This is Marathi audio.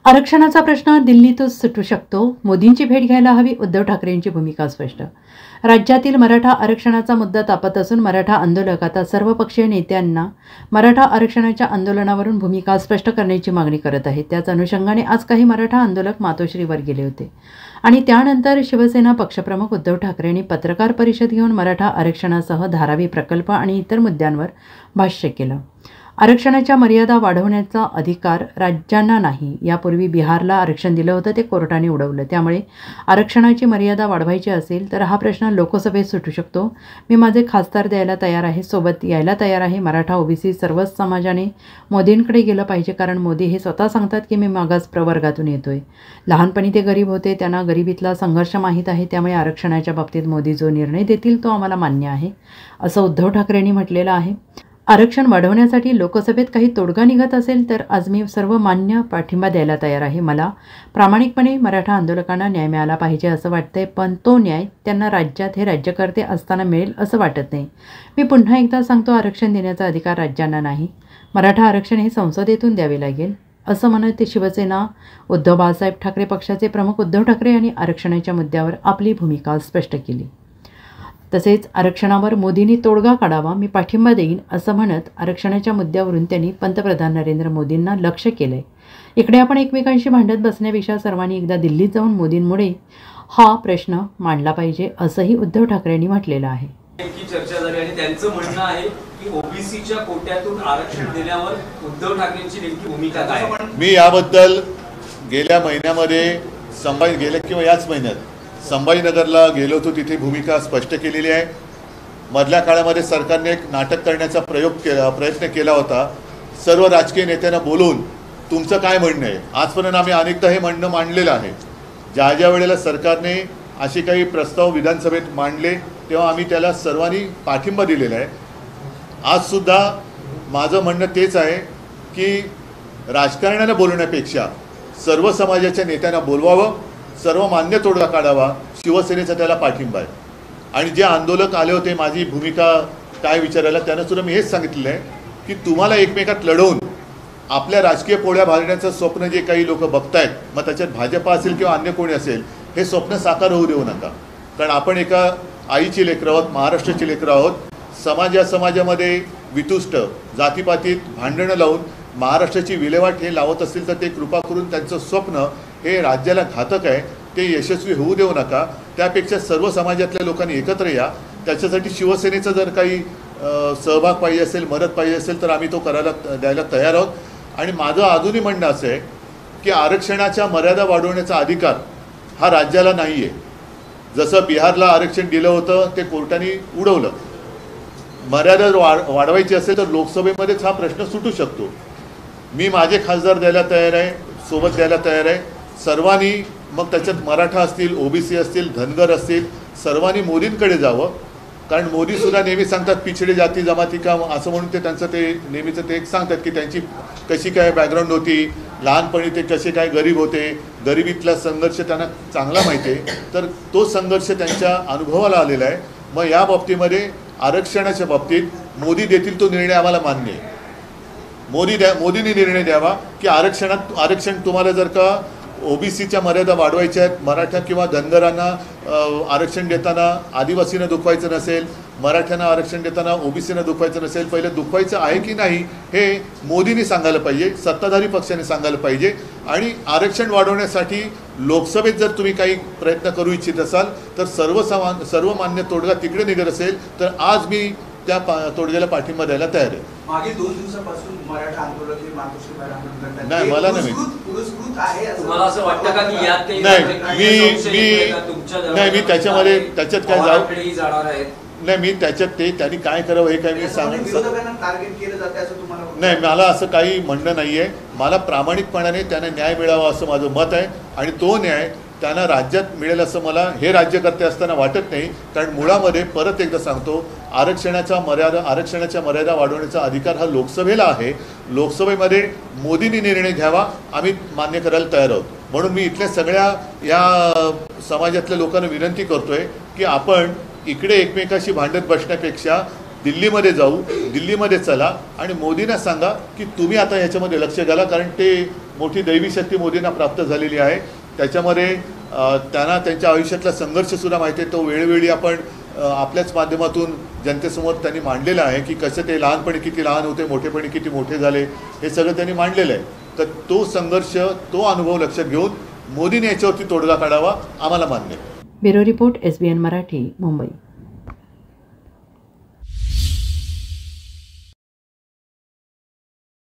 आरक्षणाचा प्रश्न दिल्लीतच सुटू शकतो. मोदींची भेट घ्यायला हवी. उद्धव ठाकरेंची भूमिका स्पष्ट. राज्यातील मराठा आरक्षणाचा मुद्दा तापत असून मराठा आंदोलक आता सर्वपक्षीय नेत्यांना मराठा आरक्षणाच्या आंदोलनावरून भूमिका स्पष्ट करण्याची मागणी करत आहेत. त्याच अनुषंगाने आज काही मराठा आंदोलक मातोश्रीवर गेले होते आणि त्यानंतर शिवसेना पक्षप्रमुख उद्धव ठाकरे यांनी पत्रकार परिषद घेऊन मराठा आरक्षणासह धारावी प्रकल्प आणि इतर मुद्द्यांवर भाष्य केलं. आरक्षणाच्या मर्यादा वाढवण्याचा अधिकार राज्यांना नाही. यापूर्वी बिहारला आरक्षण दिलं होतं, ते कोर्टाने उडवलं. त्यामुळे आरक्षणाची मर्यादा वाढवायची असेल तर हा प्रश्न लोकसभेत सुटू शकतो. मी माझे खासदार द्यायला तयार आहे, सोबत यायला तयार आहे. मराठा ओबीसी सर्वच समाजाने मोदींकडे गेलं पाहिजे, कारण मोदी हे स्वतः सांगतात की मी मागास प्रवर्गातून येतोय. लहानपणी ते गरीब होते, त्यांना गरिबीतला संघर्ष माहीत आहे. त्यामुळे आरक्षणाच्या बाबतीत मोदी जो निर्णय देतील तो आम्हाला मान्य आहे, असं उद्धव ठाकरेंनी म्हटलेलं आहे. आरक्षण वाढवण्यासाठी लोकसभेत काही तोडगा निघत असेल तर आज मी सर्व मान्य पाठिंबा द्यायला तयार आहे. मला प्रामाणिकपणे मराठा आंदोलकांना न्याय मिळाला पाहिजे असं वाटतंय, पण तो न्याय त्यांना राज्यात हे राज्यकर्ते असताना मिळेल असं वाटत नाही. मी पुन्हा एकदा सांगतो, आरक्षण देण्याचा अधिकार राज्यांना नाही. मराठा आरक्षण हे संसदेतून द्यावे लागेल, असं म्हणत ते शिवसेना उद्धव बाळासाहेब ठाकरे पक्षाचे प्रमुख उद्धव ठाकरे यांनी आरक्षणाच्या मुद्द्यावर आपली भूमिका स्पष्ट केली. तसेच आरक्षणावर मोदींनी तोडगा काढावा, मी पाठिंबा देईन असं म्हणत आरक्षणाच्या मुद्द्यावरून त्यांनी पंतप्रधान नरेंद्र मोदींना लक्ष्य केलंय. इकडे आपण एकमेकांशी भांडत बसण्यापेक्षा सर्वांनी एकदा दिल्लीत जाऊन मोदींमुळे हा प्रश्न मांडला पाहिजे, असंही उद्धव ठाकरेंनी म्हटलेलं आहे. चर्चा झाली आणि त्यांचं म्हणणं आहे की ओबीसीच्या कोट्यातून आरक्षण देण्यावर उद्धव ठाकरेंची नेमकी भूमिका काय? मी याबद्दल गेल्या महिन्यामध्ये गेल्या किंवा याच महिन्यात संभाजीनगरला गेलो होतो, तिथे भूमिका स्पष्ट केलेली आहे. मधल्या काळामध्ये सरकारने एक नाटक करण्याचा प्रयत्न केला होता. सर्व राजकीय नेत्यांना बोलवून तुमचं काय म्हणणं आहे. आजपर्यंत आम्ही अनेकदा हे म्हणणं मांडलेलं आहे. ज्या ज्या वेळेला सरकारने असे काही प्रस्ताव विधानसभेत मांडले तेव्हा आम्ही त्याला सर्वांनी पाठिंबा दिलेला आहे. आजसुद्धा माझं म्हणणं तेच आहे की राजकारण्याला बोलवण्यापेक्षा सर्व समाजाच्या नेत्यांना बोलवावं, सर्व मान्य तोडगा काढावा. शिवसेनेचा त्याला पाठिंबा आहे. आणि जे आंदोलक आले होते माझी भूमिका काय विचारायला, त्यांना सुद्धा मी हेच सांगितलेलं आहे की तुम्हाला एकमेकात लढवून आपल्या राजकीय पोळ्या भाजण्याचं स्वप्न जे काही लोक बघतायत, मग त्याच्यात भाजपा असेल किंवा अन्य कोणी असेल, हे स्वप्न साकार होऊ देऊ नका. कारण आपण एका आईची लेकरं आहोत, महाराष्ट्राची लेकरं आहोत. समाजामध्ये वितुष्ट जातीपातीत भांडणं लावून महाराष्ट्राची विल्हेवाट हे लावत असतील तर ते कृपा करून त्यांचं स्वप्न हे राज्याला घातक आहे, ते यशस्वी होऊ देऊ नका. त्यापेक्षा सर्व समाजातल्या लोकांनी एकत्र या. त्याच्यासाठी शिवसेनेचा जर काही सहभाग पाहिजे असेल, मदत पाहिजे असेल तर आम्ही तो द्यायला तयार आहोत. आणि माझं अजूनही म्हणणं असं आहे की आरक्षणाच्या मर्यादा वाढवण्याचा अधिकार हा राज्याला नाही आहे. जसं बिहारला आरक्षण दिलं होतं ते कोर्टाने उडवलं. मर्यादा वाढवायची असेल तर लोकसभेमध्येच हा प्रश्न सुटू शकतो. मी माझे खासदार द्यायला तयार आहे, सोबत द्यायला तयार आहे. सर्वांनी, मग त्याच्यात मराठा असतील, ओबीसी असतील, धनगर असतील, सर्वांनी मोदींकडे जावं. कारण मोदीसुद्धा नेहमी सांगतात पिछडे जाती जमाती का, असं म्हणून ते त्यांचं ते नेहमीचं ते एक सांगतात की त्यांची कशी काय बॅकग्राऊंड होती, लहानपणी ते कसे काय गरीब होते, गरिबीतला संघर्ष त्यांना चांगला माहिती आहे. तर तो संघर्ष त्यांच्या अनुभवाला आलेला आहे. मग या बाबतीमध्ये आरक्षणाच्या बाबतीत मोदी देतील तो निर्णय आम्हाला मान्य आहे. मोदींनी निर्णय द्यावा की आरक्षण तुम्हाला जर का ओबीसीच्या मर्यादा वाढवायच्या आहेत, मराठा किंवा धनगरांना आरक्षण देताना आदिवासींना दुखवायचं नसेल, मराठ्यांना आरक्षण देताना ओबीसींना दुखवायचं नसेल, पहिलं दुखवायचं आहे की नाही हे मोदींनी सांगायला पाहिजे, सत्ताधारी पक्षाने सांगायला पाहिजे. आणि आरक्षण वाढवण्यासाठी लोकसभेत जर तुम्ही काही प्रयत्न करू इच्छित असाल तर सर्व मान्य तोडगा तिकडे निघत असेल तर आज मी त्या तोडग्याला पाठिंबा द्यायला तयार आहे. मागील 2 दिवसापासून मराठा आंदोलक हे मातोश्रीवर आंदोलन करतात. नाही, मला नाही. तुम्हाला असं वाटतं का की यात काही नाही, मी त्याच्यात काय जाणार आहेत? नाही, मी त्याच्यात त्यांनी काय करावं हे काय मी टार्गेट केलं जाते असं तुम्हाला नाही, मला असं काही म्हणणं नाही आहे. मला प्रामाणिकपणाने त्यांना न्याय मिळावा असं माझं मत आहे. आणि तो न्याय त्यांना राज्यात मिळेल असं मला हे राज्यकर्ते असताना वाटत नाही. कारण मुळामध्ये परत एकदा सांगतो, आरक्षणाच्या मर्यादा वाढवण्याचा अधिकार हा लोकसभेला आहे. लोकसभेमध्ये मोदींनी निर्णय घ्यावा, आम्ही मान्य करायला तयार आहोत. म्हणून मी इथल्या सगळ्या या समाजातल्या लोकांना विनंती करतोय की आपण इकडे एकमेकाशी भांडत बसण्यापेक्षा दिल्लीमध्ये जाऊ, दिल्लीमध्ये चला आणि मोदींना सांगा की तुम्ही आता याच्यामध्ये लक्ष घाला. कारण ते मोठी दैवी शक्ती मोदींना प्राप्त झालेली आहे. त्याच्यामध्ये त्यांना त्यांच्या आयुष्यातला संघर्षसुद्धा माहिती आहे. तो वेळोवेळी आपण आपल्याच माध्यमातून जनतेसमोर त्यांनी मांडलेलं आहे की कसं ते लहानपणी किती लहान होते, मोठेपणी किती मोठे झाले, हे सगळं त्यांनी मांडलेलं आहे. तर तो संघर्ष, तो अनुभव लक्षात घेऊन मोदींनी याच्यावरती तोडगा काढावा, आम्हाला मान्य आहे. Bureau report, SBN Marathi, Mumbai.